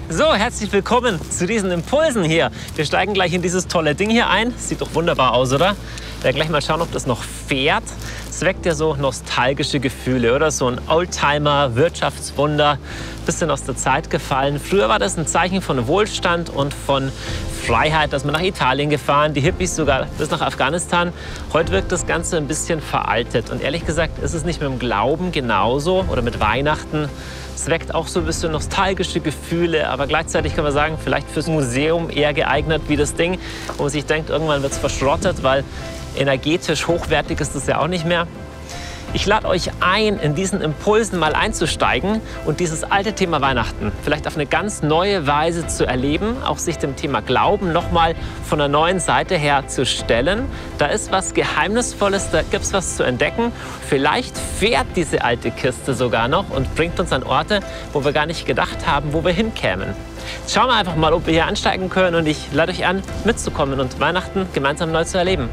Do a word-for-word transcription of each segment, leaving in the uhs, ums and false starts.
So, herzlich willkommen zu diesen Impulsen hier. Wir steigen gleich in dieses tolle Ding hier ein. Sieht doch wunderbar aus, oder? Wir werden gleich mal schauen, ob das noch fährt. Es weckt ja so nostalgische Gefühle, oder? So ein Oldtimer, Wirtschaftswunder, bisschen aus der Zeit gefallen. Früher war das ein Zeichen von Wohlstand und von Freiheit, dass man nach Italien gefahren, die Hippies sogar bis nach Afghanistan. Heute wirkt das Ganze ein bisschen veraltet. Und ehrlich gesagt ist es nicht mit dem Glauben genauso oder mit Weihnachten. Es weckt auch so ein bisschen nostalgische Gefühle, aber gleichzeitig kann man sagen, vielleicht fürs Museum eher geeignet wie das Ding, wo man sich denkt, irgendwann wird es verschrottet, weil energetisch hochwertig ist es ja auch nicht mehr. Ich lade euch ein, in diesen Impulsen mal einzusteigen und dieses alte Thema Weihnachten vielleicht auf eine ganz neue Weise zu erleben, auch sich dem Thema Glauben noch mal von einer neuen Seite her zu stellen. Da ist was Geheimnisvolles, da gibt es was zu entdecken. Vielleicht fährt diese alte Kiste sogar noch und bringt uns an Orte, wo wir gar nicht gedacht haben, wo wir hinkämen. Schauen wir einfach mal, ob wir hier ansteigen können, und ich lade euch an, mitzukommen und Weihnachten gemeinsam neu zu erleben.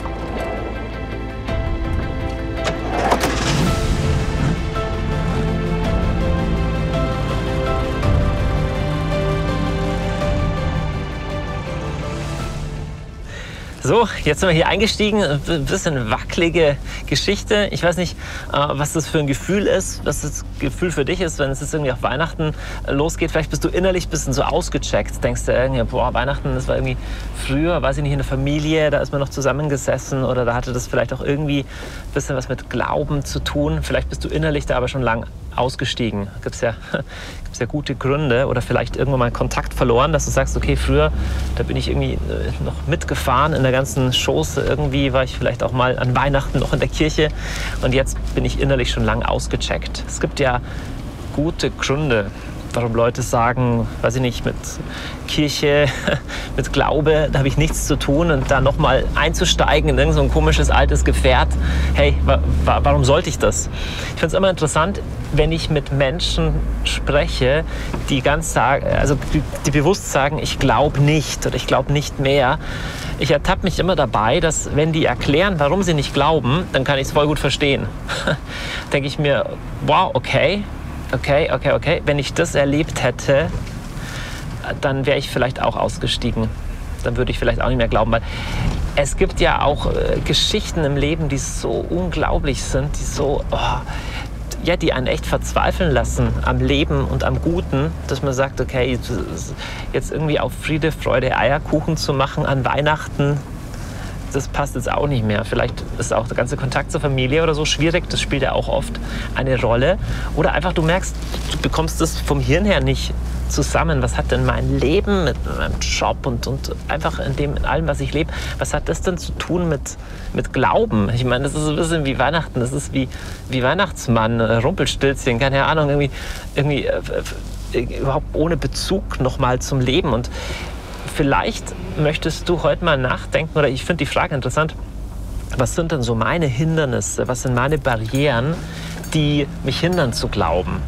So, jetzt sind wir hier eingestiegen. Ein bisschen wackelige Geschichte. Ich weiß nicht, was das für ein Gefühl ist, was das Gefühl für dich ist, wenn es jetzt irgendwie auf Weihnachten losgeht. Vielleicht bist du innerlich ein bisschen so ausgecheckt. Denkst du irgendwie, boah, Weihnachten, das war irgendwie früher, weiß ich nicht, in der Familie, da ist man noch zusammengesessen oder da hatte das vielleicht auch irgendwie ein bisschen was mit Glauben zu tun. Vielleicht bist du innerlich da aber schon lang ausgestiegen. Gibt es ja, gibt's ja gute Gründe, oder vielleicht irgendwann mal Kontakt verloren, dass du sagst, okay, früher, da bin ich irgendwie noch mitgefahren in der ganzen Chose. Irgendwie war ich vielleicht auch mal an Weihnachten noch in der Kirche und jetzt bin ich innerlich schon lang ausgecheckt. Es gibt ja gute Gründe, warum Leute sagen, weiß ich nicht, mit Kirche, mit Glaube, da habe ich nichts zu tun, und da nochmal einzusteigen in irgend so ein komisches altes Gefährt. Hey, wa wa warum sollte ich das? Ich finde es immer interessant, wenn ich mit Menschen spreche, die ganz sagen, also die, die bewusst sagen, ich glaube nicht oder ich glaube nicht mehr. Ich ertappe mich immer dabei, dass wenn die erklären, warum sie nicht glauben, dann kann ich es voll gut verstehen. Denke ich mir, wow, okay. Okay, okay, okay. Wenn ich das erlebt hätte, dann wäre ich vielleicht auch ausgestiegen. Dann würde ich vielleicht auch nicht mehr glauben. Weil es gibt ja auch äh, Geschichten im Leben, die so unglaublich sind, die so, oh, ja, die einen echt verzweifeln lassen am Leben und am Guten, dass man sagt, okay, jetzt irgendwie auf Friede, Freude, Eierkuchen zu machen an Weihnachten, das passt jetzt auch nicht mehr. Vielleicht ist auch der ganze Kontakt zur Familie oder so schwierig. Das spielt ja auch oft eine Rolle. Oder einfach, du merkst, du bekommst das vom Hirn her nicht zusammen. Was hat denn mein Leben mit meinem Job und, und einfach in dem, in allem, was ich lebe, was hat das denn zu tun mit, mit Glauben? Ich meine, das ist ein bisschen wie Weihnachten. Das ist wie, wie Weihnachtsmann, Rumpelstilzchen, keine Ahnung, irgendwie, irgendwie äh, äh, überhaupt ohne Bezug nochmal zum Leben. Und vielleicht möchtest du heute mal nachdenken, oder ich finde die Frage interessant, was sind denn so meine Hindernisse, was sind meine Barrieren, die mich hindern zu glauben?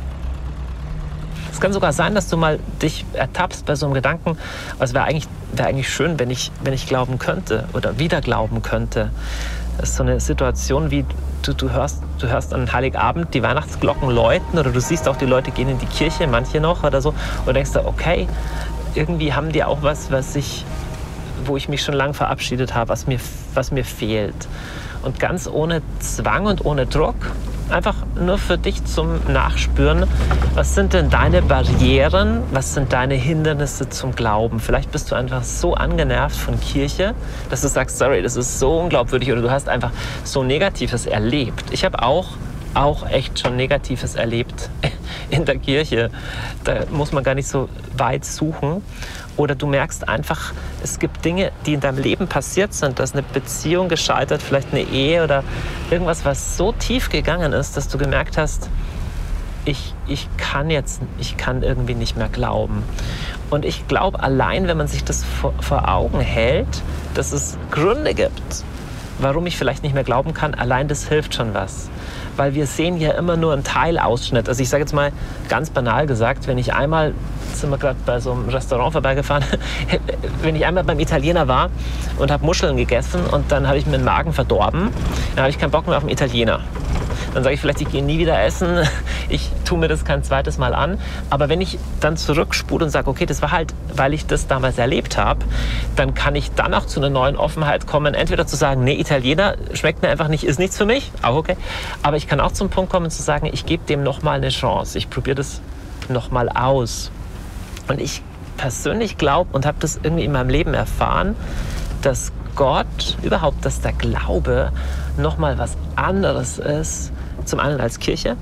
Es kann sogar sein, dass du mal dich ertappst bei so einem Gedanken, es wäre eigentlich, wär eigentlich schön, wenn ich, wenn ich glauben könnte oder wieder glauben könnte. Das ist so eine Situation, wie du, du, hörst, du hörst an Heiligabend die Weihnachtsglocken läuten, oder du siehst auch, die Leute gehen in die Kirche, manche noch oder so, und denkst du, okay, irgendwie haben die auch was, was ich, wo ich mich schon lange verabschiedet habe, was mir, was mir fehlt. Und ganz ohne Zwang und ohne Druck, einfach nur für dich zum Nachspüren, was sind denn deine Barrieren, was sind deine Hindernisse zum Glauben? Vielleicht bist du einfach so angenervt von Kirche, dass du sagst, sorry, das ist so unglaubwürdig, oder du hast einfach so Negatives erlebt. Ich habe auch auch echt schon Negatives erlebt in der Kirche. Da muss man gar nicht so weit suchen. Oder du merkst einfach, es gibt Dinge, die in deinem Leben passiert sind. Da ist eine Beziehung gescheitert, vielleicht eine Ehe oder irgendwas, was so tief gegangen ist, dass du gemerkt hast, ich, ich kann jetzt, ich kann irgendwie nicht mehr glauben. Und ich glaube, allein, wenn man sich das vor, vor Augen hält, dass es Gründe gibt, warum ich vielleicht nicht mehr glauben kann, allein das hilft schon was. Weil wir sehen ja immer nur einen Teilausschnitt. Also ich sage jetzt mal ganz banal gesagt, wenn ich einmal, sind wir gerade bei so einem Restaurant vorbeigefahren, wenn ich einmal beim Italiener war und habe Muscheln gegessen und dann habe ich mir den Magen verdorben, dann habe ich keinen Bock mehr auf den Italiener. dann sage ich vielleicht, ich gehe nie wieder essen, ich tue mir das kein zweites Mal an. Aber wenn ich dann zurückspule und sage, okay, das war halt, weil ich das damals erlebt habe, dann kann ich dann auch zu einer neuen Offenheit kommen, entweder zu sagen, nee, Italiener schmeckt mir einfach nicht, ist nichts für mich, auch okay. Aber ich kann auch zum Punkt kommen zu sagen, ich gebe dem nochmal eine Chance, ich probiere das nochmal aus. Und ich persönlich glaube und habe das irgendwie in meinem Leben erfahren, dass Gott, überhaupt, dass der Glaube nochmal was anderes ist, zum einen als Kirche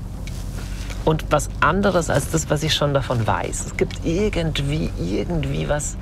und was anderes als das, was ich schon davon weiß. Es gibt irgendwie, irgendwie was,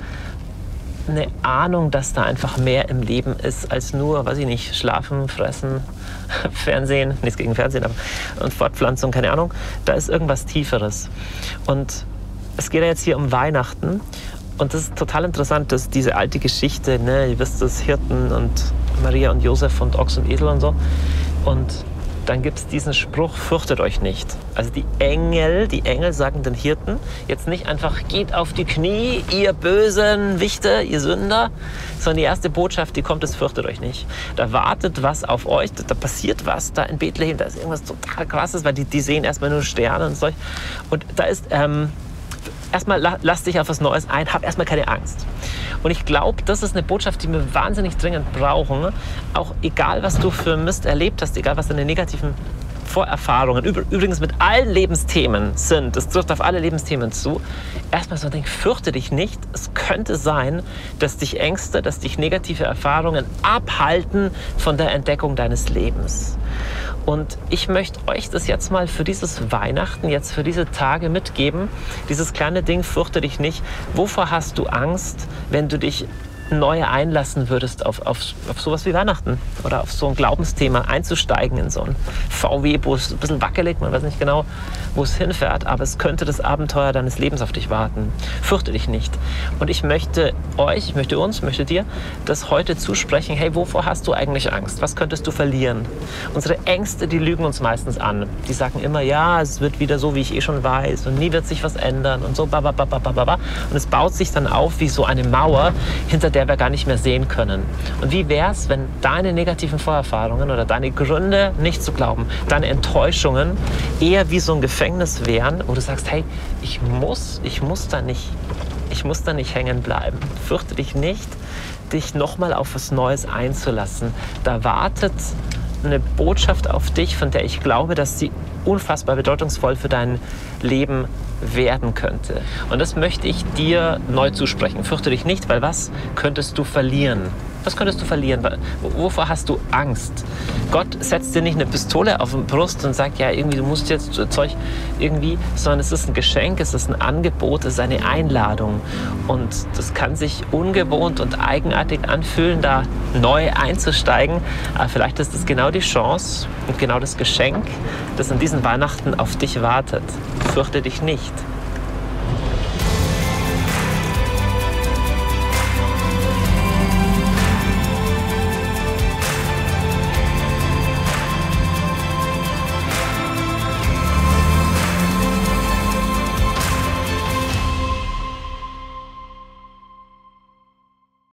eine Ahnung, dass da einfach mehr im Leben ist als nur, weiß ich nicht, schlafen, fressen, Fernsehen, nichts gegen Fernsehen, aber und Fortpflanzung, keine Ahnung. Da ist irgendwas Tieferes. Und es geht ja jetzt hier um Weihnachten. Und das ist total interessant, dass diese alte Geschichte, ne, ihr wisst das, Hirten und Maria und Josef und Ochs und Esel und so. Und dann gibt es diesen Spruch, fürchtet euch nicht. Also die Engel, die Engel sagen den Hirten jetzt nicht einfach, geht auf die Knie, ihr bösen Wichte, ihr Sünder, sondern die erste Botschaft, die kommt, ist, fürchtet euch nicht. Da wartet was auf euch, da passiert was da in Bethlehem, da ist irgendwas total Krasses, weil die, die sehen erstmal nur Sterne und so. Und da ist, ähm, erstmal lass dich auf was Neues ein, hab erstmal keine Angst. Und ich glaube, das ist eine Botschaft, die wir wahnsinnig dringend brauchen. Auch egal, was du für Mist erlebt hast, egal, was deine negativen Vorerfahrungen, übrigens mit allen Lebensthemen sind, das trifft auf alle Lebensthemen zu, erstmal so denk, fürchte dich nicht. Es könnte sein, dass dich Ängste, dass dich negative Erfahrungen abhalten von der Entdeckung deines Lebens. Und ich möchte euch das jetzt mal für dieses Weihnachten, jetzt für diese Tage mitgeben. Dieses kleine Ding, fürchte dich nicht. Wovor hast du Angst, wenn du dich neu einlassen würdest auf, auf, auf sowas wie Weihnachten oder auf so ein Glaubensthema einzusteigen in so ein V W-Bus, ein bisschen wackelig, man weiß nicht genau, wo es hinfährt, aber es könnte das Abenteuer deines Lebens auf dich warten. Fürchte dich nicht. Und ich möchte euch, ich möchte uns, ich möchte dir das heute zusprechen, hey, wovor hast du eigentlich Angst? Was könntest du verlieren? Unsere Ängste, die lügen uns meistens an. Die sagen immer, ja, es wird wieder so, wie ich eh schon weiß und nie wird sich was ändern und so, babababababa. Und es baut sich dann auf wie so eine Mauer, hinter der wir gar nicht mehr sehen können. Und wie wäre es, wenn deine negativen Vorerfahrungen oder deine Gründe, nicht zu glauben, deine Enttäuschungen eher wie so ein Gefängnis wären, wo du sagst, hey, ich muss, ich muss da nicht, ich muss da nicht hängen bleiben. Fürchte dich nicht, dich nochmal auf was Neues einzulassen. Da wartet eine Botschaft auf dich, von der ich glaube, dass sie unfassbar bedeutungsvoll für dein Leben werden könnte. Und das möchte ich dir neu zusprechen. Fürchte dich nicht, weil was könntest du verlieren? Was könntest du verlieren? Wovor hast du Angst? Gott setzt dir nicht eine Pistole auf die Brust und sagt, ja, irgendwie, du musst jetzt Zeug irgendwie, sondern es ist ein Geschenk, es ist ein Angebot, es ist eine Einladung. Und das kann sich ungewohnt und eigenartig anfühlen, da neu einzusteigen. Aber vielleicht ist das genau die Chance und genau das Geschenk, das an diesen Weihnachten auf dich wartet. Fürchte dich nicht.